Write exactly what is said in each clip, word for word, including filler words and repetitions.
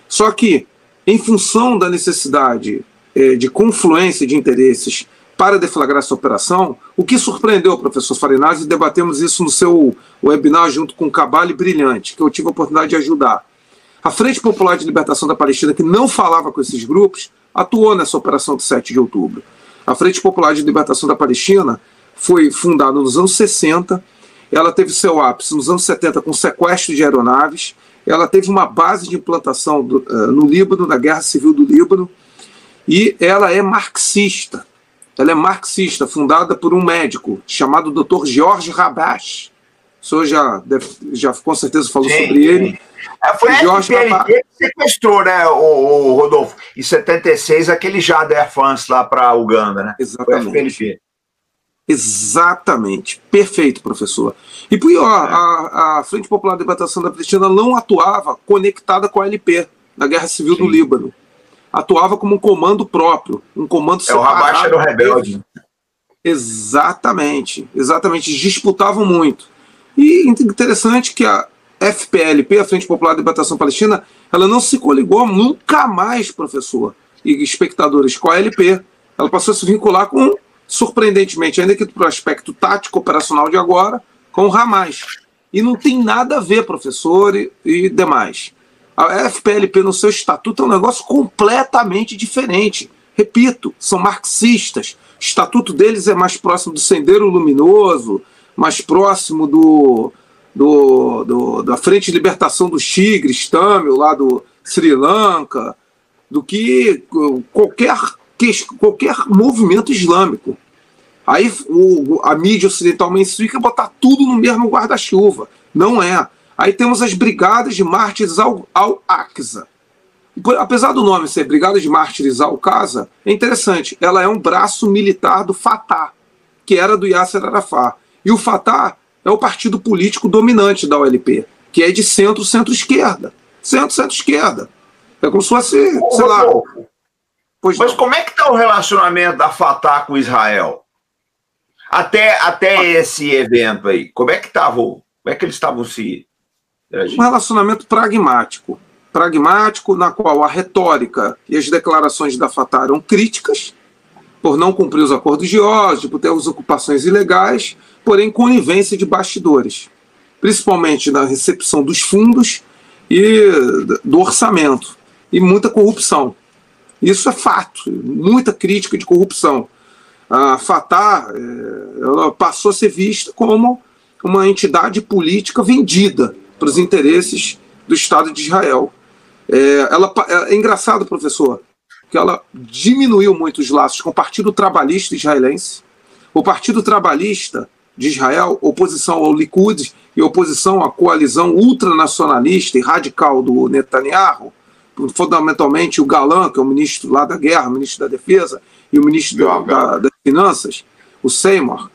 Só que, em função da necessidade eh, de confluência de interesses para deflagrar essa operação, o que surpreendeu o professor Farinazzi, e debatemos isso no seu webinar junto com o Cabale Brilhante, que eu tive a oportunidade de ajudar. A Frente Popular de Libertação da Palestina, que não falava com esses grupos, atuou nessa operação de sete de outubro. A Frente Popular de Libertação da Palestina foi fundada nos anos sessenta, ela teve seu ápice nos anos setenta com sequestro de aeronaves, ela teve uma base de implantação do, uh, no Líbano, na Guerra Civil do Líbano, e ela é marxista. Ela é marxista, fundada por um médico chamado doutor George Habash. O senhor já, deve, já com certeza falou sim, sobre ele. É, foi a F P L P que sequestrou, né, o, o Rodolfo? Em setenta e seis, aquele Jada Air France lá para Uganda, né? Exatamente. Foi a F P L P. Exatamente. Perfeito, professor. E pior, é. a, a Frente Popular de Libertação da Palestina não atuava conectada com a L P, na Guerra Civil sim. do Líbano. Atuava como um comando próprio, um comando separado. É, o Habash era o rebelde. Exatamente. Exatamente. Disputavam muito. E interessante que a F P L P, a Frente Popular de Libertação Palestina, ela não se coligou nunca mais, professor e espectadores, com a L P. Ela passou a se vincular com, surpreendentemente, ainda que para o aspecto tático operacional de agora, com o Hamas. E não tem nada a ver, professor e, e demais. A F P L P, no seu estatuto, é um negócio completamente diferente. Repito, são marxistas. O estatuto deles é mais próximo do Sendero Luminoso, mais próximo do, do, do, da Frente de Libertação dos Tigres, Tamil, lá do Sri Lanka, do que qualquer, qualquer movimento islâmico. Aí o, a mídia ocidental mainstream quer botar tudo no mesmo guarda-chuva. Não é. Aí temos as Brigadas de Mártires al-Aqsa. Apesar do nome ser Brigada de Mártires al-Aqsa, é interessante. Ela é um braço militar do Fatah, que era do Yasser Arafat. E o Fatah é o partido político dominante da O L P, que é de centro, centro-esquerda. Centro, centro-esquerda. É como se fosse, Ô, sei lá... Pois Mas não. Como é que está o relacionamento da Fatah com Israel? Até, até ah. esse evento aí. Como é que estavam? Como é que eles estavam se... Um relacionamento pragmático. Pragmático, na qual a retórica e as declarações da Fatah eram críticas, por não cumprir os acordos de Oslo, por ter as ocupações ilegais, porém conivência de bastidores, principalmente na recepção dos fundos e do orçamento, e muita corrupção. Isso é fato, muita crítica de corrupção. A Fatah ela passou a ser vista como uma entidade política vendida para os interesses do Estado de Israel. É, ela, é engraçado, professor, que ela diminuiu muito os laços com o Partido Trabalhista Israelense. O Partido Trabalhista de Israel, oposição ao Likud e oposição à coalizão ultranacionalista e radical do Netanyahu, fundamentalmente o Galan, que é o ministro lá da Guerra, o ministro da Defesa, e o ministro da, da, das Finanças, o Seymour,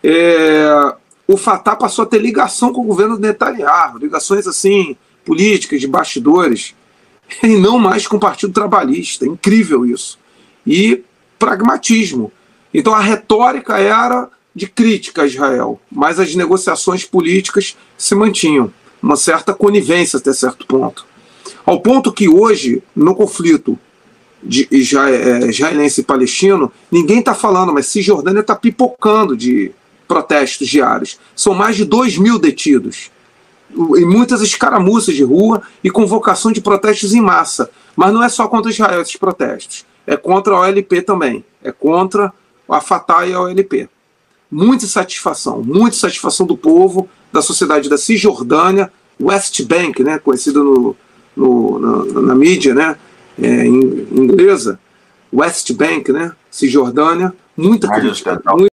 é, o Fatah passou a ter ligação com o governo do Netanyahu, ligações assim, políticas, de bastidores, e não mais com o Partido Trabalhista. Incrível isso. E pragmatismo. Então a retórica era de crítica a Israel, mas as negociações políticas se mantinham. Uma certa conivência até certo ponto. Ao ponto que hoje, no conflito de israelense e palestino, ninguém está falando, mas Cisjordânia está pipocando de protestos diários. São mais de dois mil detidos. E muitas escaramuças de rua e convocação de protestos em massa. Mas não é só contra Israel esses protestos. É contra a O L P também. É contra a Fatah e a O L P. Muita insatisfação. Muita insatisfação do povo, da sociedade da Cisjordânia, West Bank, né, conhecido no, no, na, na mídia, né, é, em, inglesa. West Bank, né, Cisjordânia. Muita crítica.